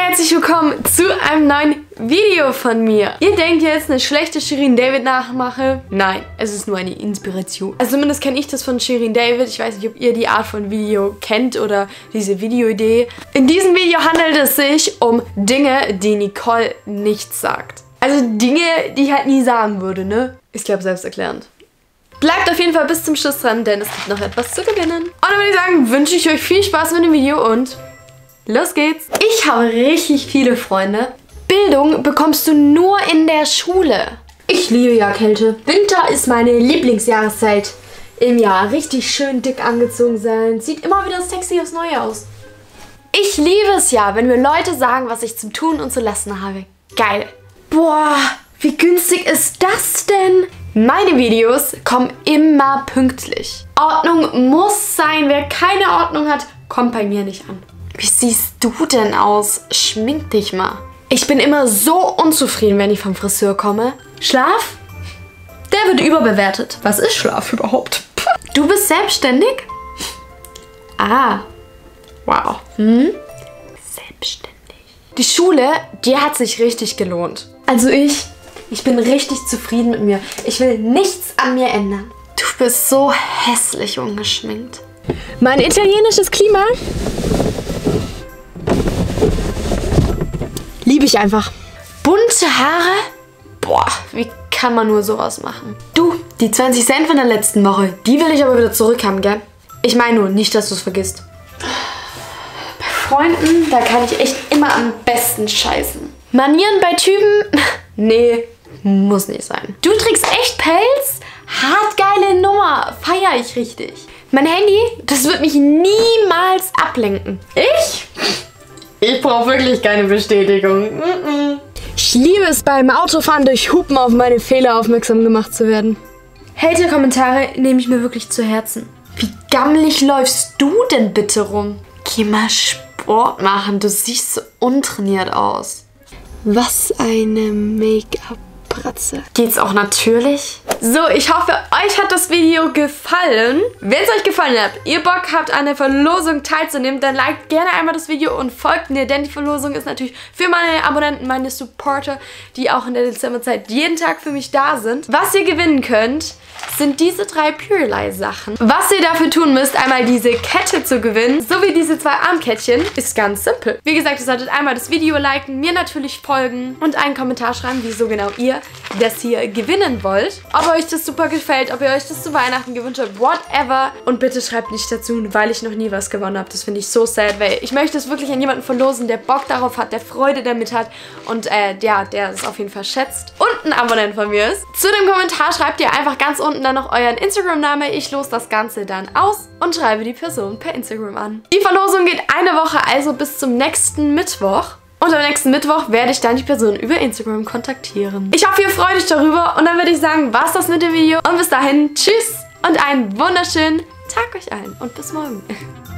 herzlich willkommen zu einem neuen Video von mir. Ihr denkt jetzt, eine schlechte Shirin David Nachmache? Nein, es ist nur eine Inspiration. Also zumindest kenne ich das von Shirin David. Ich weiß nicht, ob ihr die Art von Video kennt oder diese Videoidee. In diesem Video handelt es sich um Dinge, die Nicole nicht sagt. Also Dinge, die ich halt nie sagen würde, ne? Ist, glaube ich, selbsterklärend. Bleibt auf jeden Fall bis zum Schluss dran, denn es gibt noch etwas zu gewinnen. Und dann würde ich sagen, wünsche ich euch viel Spaß mit dem Video und los geht's. Ich habe richtig viele Freunde. Bildung bekommst du nur in der Schule. Ich liebe ja Kälte. Winter ist meine Lieblingsjahreszeit im Jahr. Richtig schön dick angezogen sein. Sieht immer wieder sexy aufs Neue aus. Ich liebe es ja, wenn mir Leute sagen, was ich zum Tun und zu lassen habe. Geil. Boah, wie günstig ist das denn? Meine Videos kommen immer pünktlich. Ordnung muss sein. Wer keine Ordnung hat, kommt bei mir nicht an. Wie siehst du denn aus? Schmink dich mal. Ich bin immer so unzufrieden, wenn ich vom Friseur komme. Schlaf? Der wird überbewertet. Was ist Schlaf überhaupt? Du bist selbstständig? Ah. Wow. Selbstständig. Die Schule, die hat sich richtig gelohnt. Also ich bin richtig zufrieden mit mir. Ich will nichts an mir ändern. Du bist so hässlich ungeschminkt. Mein italienisches Klima liebe ich einfach. Bunte Haare? Boah, wie kann man nur sowas machen? Du, die 20 Cent von der letzten Woche, die will ich aber wieder zurückhaben, gell? Ich meine nur, nicht, dass du es vergisst. Bei Freunden, da kann ich echt immer am besten scheißen. Manieren bei Typen? Nee, muss nicht sein. Du trägst echt Pelz? Hart geile Nummer, feier ich richtig. Mein Handy, das wird mich niemals ablenken. Ich brauche wirklich keine Bestätigung. Ich liebe es, beim Autofahren durch Hupen auf meine Fehler aufmerksam gemacht zu werden. Hater-Kommentare nehme ich mir wirklich zu Herzen. Wie gammelig läufst du denn bitte rum? Geh mal Sport machen, du siehst so untrainiert aus. Was eine Make-up-Pratze. Geht's auch natürlich? So, ich hoffe, euch hat das Video gefallen. Wenn es euch gefallen hat, ihr Bock habt, an der Verlosung teilzunehmen, dann liked gerne einmal das Video und folgt mir, denn die Verlosung ist natürlich für meine Abonnenten, meine Supporter, die auch in der Dezemberzeit jeden Tag für mich da sind. Was ihr gewinnen könnt, sind diese 3 Purelei-Sachen. Was ihr dafür tun müsst, einmal diese Kette zu gewinnen, sowie diese 2 Armkettchen, ist ganz simpel. Wie gesagt, ihr solltet einmal das Video liken, mir natürlich folgen und einen Kommentar schreiben, wieso genau ihr das hier gewinnen wollt. Ob euch das super gefällt, ob ihr euch das zu Weihnachten gewünscht habt, whatever. Und bitte schreibt nicht dazu, weil ich noch nie was gewonnen habe. Das finde ich so sad, weil ich möchte es wirklich an jemanden verlosen, der Bock darauf hat, der Freude damit hat und ja, der es auf jeden Fall schätzt und ein Abonnent von mir ist. Zu dem Kommentar schreibt ihr einfach ganz unten dann noch euren Instagram-Name. Ich lose das Ganze dann aus und schreibe die Person per Instagram an. Die Verlosung geht eine Woche, also bis zum nächsten Mittwoch. Und am nächsten Mittwoch werde ich dann die Person über Instagram kontaktieren. Ich hoffe, ihr freut euch darüber und dann würde ich sagen, war's das mit dem Video. Und bis dahin, tschüss und einen wunderschönen Tag euch allen und bis morgen.